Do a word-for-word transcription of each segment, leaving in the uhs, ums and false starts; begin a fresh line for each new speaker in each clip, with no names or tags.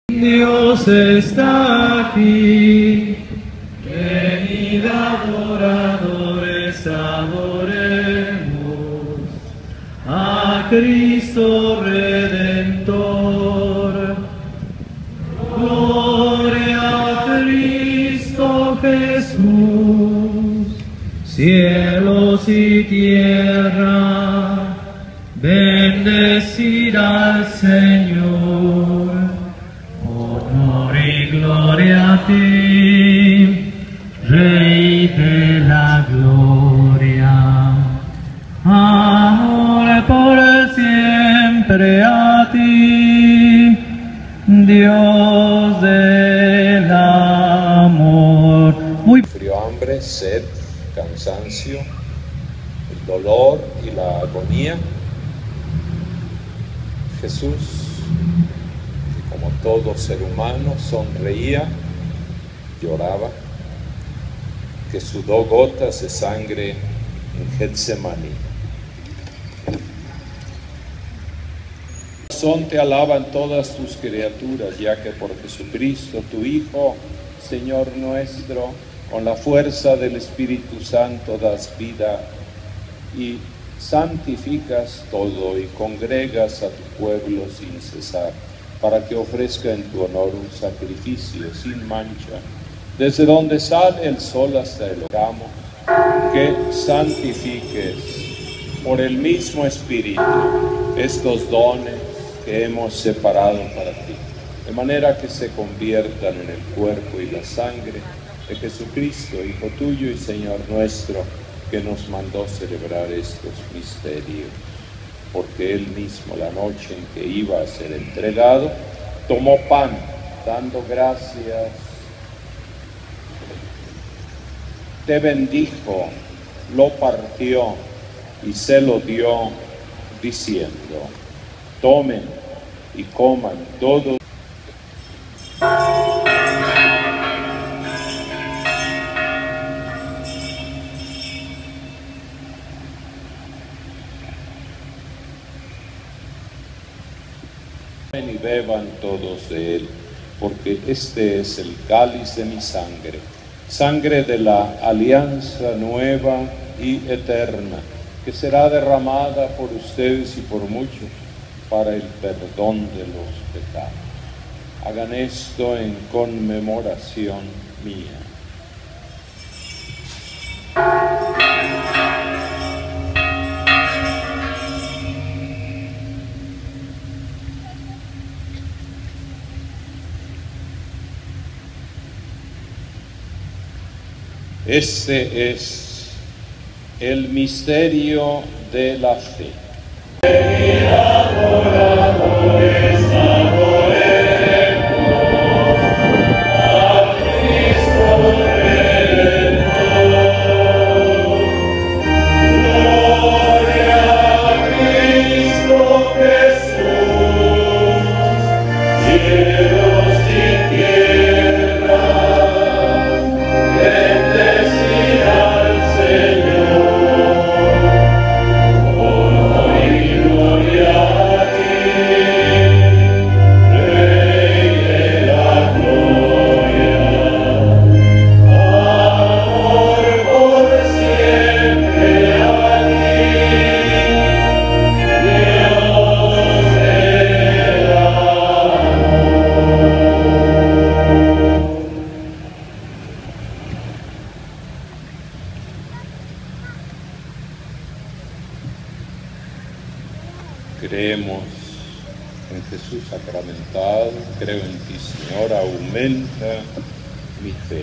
Dios está aquí, venid adoradores, adoremos a Cristo Redentor. Gloria a Cristo Jesús, cielos y tierra, bendecid al Señor. Honor y gloria a ti, Rey de la gloria. Amor por siempre a ti, Dios del amor. Muy
Sufrió hambre, sed, cansancio, el dolor y la agonía. Jesús, como todo ser humano, sonreía, lloraba, que sudó gotas de sangre en Getsemaní. Son te alaban todas tus criaturas, ya que por Jesucristo, tu Hijo, Señor nuestro, con la fuerza del Espíritu Santo das vida y santificas todo y congregas a tu pueblo sin cesar, para que ofrezca en tu honor un sacrificio sin mancha, desde donde sale el sol hasta el oramo, que santifiques por el mismo Espíritu estos dones que hemos separado para ti, de manera que se conviertan en el cuerpo y la sangre de Jesucristo, Hijo tuyo y Señor nuestro, que nos mandó celebrar estos misterios. Porque él mismo, la noche en que iba a ser entregado, tomó pan, dando gracias, te bendijo, lo partió y se lo dio, diciendo: tomen y coman todos. Y beban todos de él, porque este es el cáliz de mi sangre, sangre de la alianza nueva y eterna, que será derramada por ustedes y por muchos para el perdón de los pecados. Hagan esto en conmemoración mía. Este es el misterio de la fe. Adoradores, adoremos a Cristo Redentor. Gloria a Cristo Jesús, cielos y tierra, bendecid al Señor. Honor y gloria a ti, Rey de la gloria. Amor por siempre a ti, Dios del amor. Creemos en Jesús sacramentado, creo en ti, Señor, aumenta mi fe.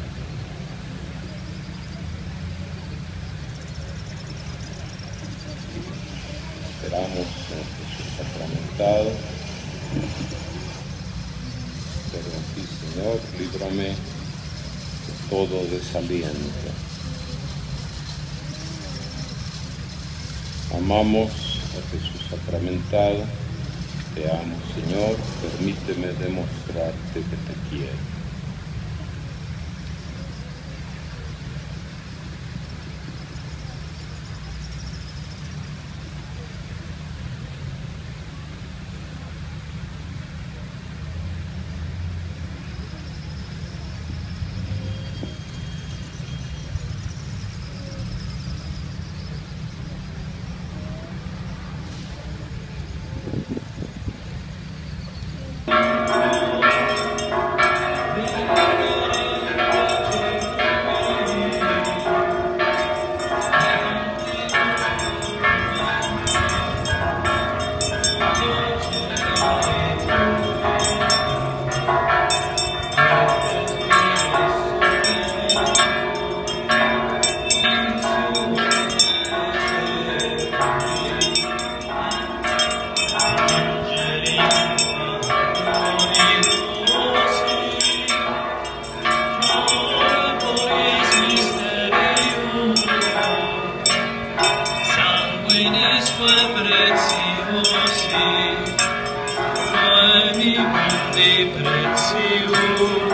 Esperamos en Jesús sacramentado, pero en ti, Señor, líbrame de todo desaliento. Amamos a Jesús sacramentado, te amo, Señor, permíteme demostrarte que te quiero.
resurrección,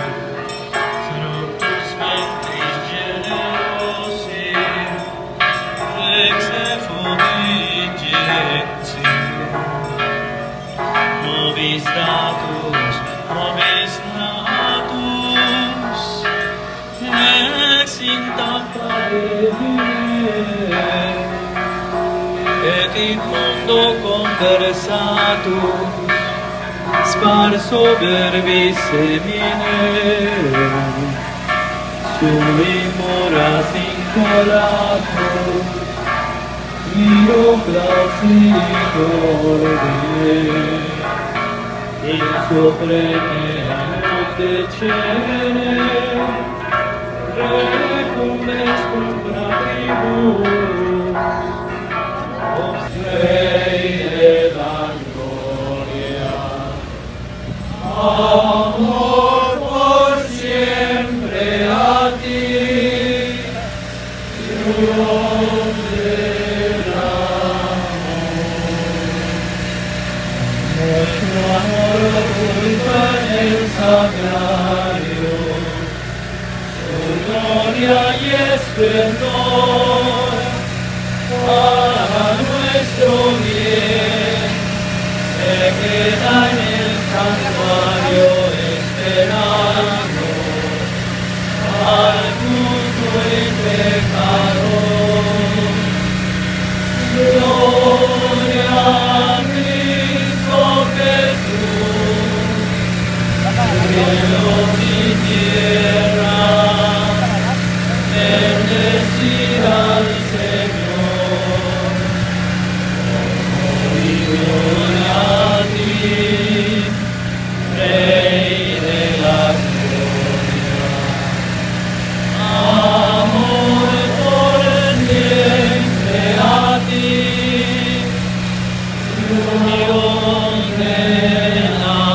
frutos vientres generosi, rex effugienti, nobis datus, nobis natus, ex intacta Dei, et in mundo conversatus, sparso verbis seminum, sui moras incolatus, io clausitor Dei, in supreme notte cene, recumbes compratribus, obs Rei della gloria. Amor por siempre a ti, Dios del amor. Nuestro amor oculto en el sagrario, su gloria y esplendor, para nuestro bien, se queda en el santuario esperando al justo y pecador. Gloria a Cristo Jesús, cielos y tierra, bendecida al Señor. Y gloria a ti, Rey de la gloria. Amor por siempre a ti, Dios del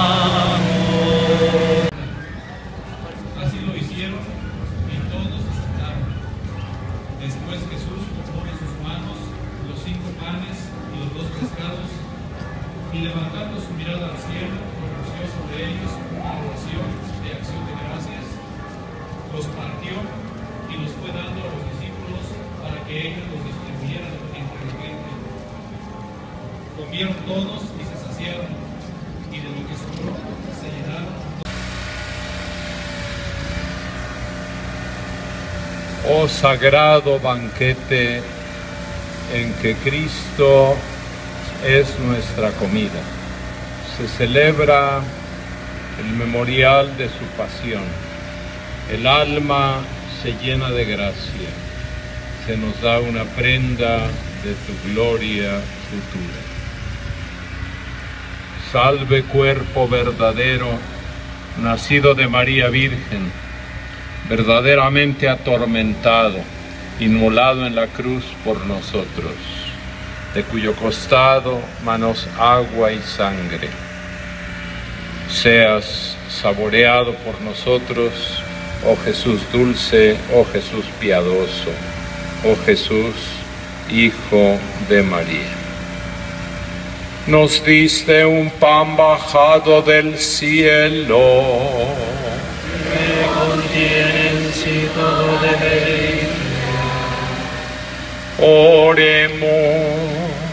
amor.
Así lo hicieron y todos aceptaron. Después Jesús tomó en sus manos los cinco panes y los dos pescados, y levantando su mirada al cielo, pronunció sobre ellos una oración de acción de gracias, los partió y los fue dando a los discípulos para que ellos los distribuyeran entre la gente. Comieron todos y se saciaron, y de lo que sobró se llenaron.
Oh sagrado banquete en que Cristo es nuestra comida. Se celebra el memorial de su pasión. El alma se llena de gracia. Se nos da una prenda de tu gloria futura. Salve cuerpo verdadero, nacido de María Virgen, verdaderamente atormentado, inmolado en la cruz por nosotros, de cuyo costado manos agua y sangre. Seas saboreado por nosotros, oh Jesús dulce, oh Jesús piadoso, oh Jesús, Hijo de María. Nos diste un pan bajado del cielo,
Que contiene en sí todo deleite.
oremos.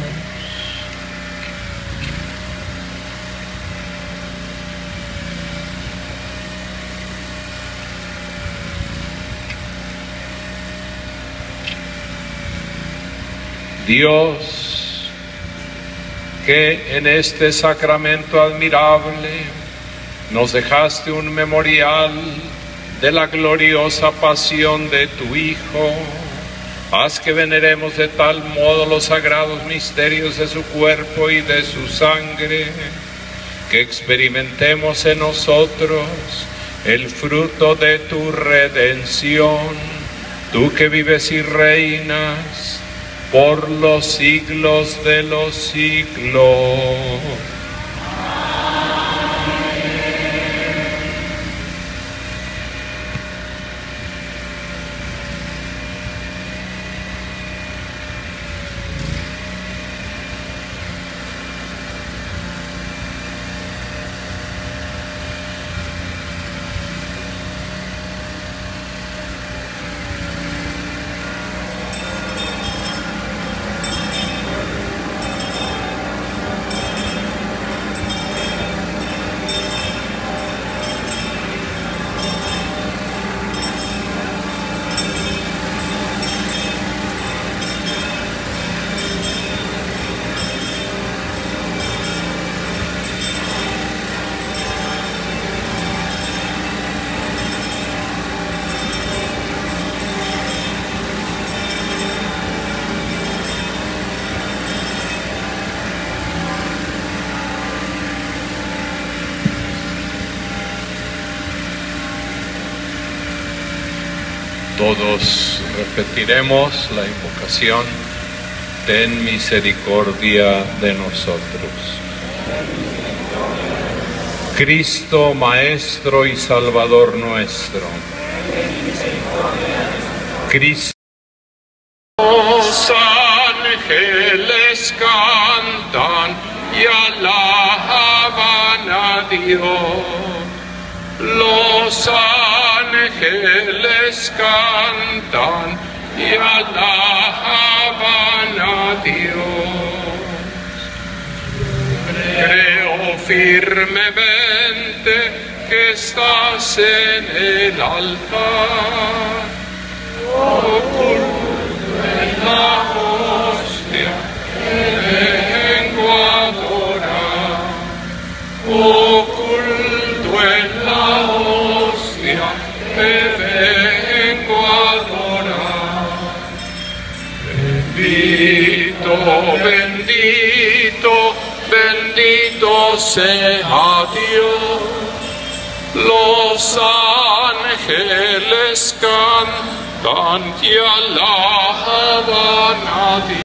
Dios, que en este sacramento admirable nos dejaste un memorial de la gloriosa pasión de tu Hijo, haz que veneremos de tal modo los sagrados misterios de su cuerpo y de su sangre, que experimentemos en nosotros el fruto de tu redención, tú que vives y reinas por los siglos de los siglos. Todos repetiremos la invocación: ten misericordia de nosotros. Cristo, Maestro y Salvador nuestro. Cristo. Los ángeles cantan y alaban a Dios. Los ángeles cantan y alaban a Dios. Creo firmemente que estás en el altar, oculto en la hostia que vengo a adorar, oculto en la hostia que vengo a adorar. Bendito, bendito, bendito sea Dios. Los ángeles cantan y alaban a Dios.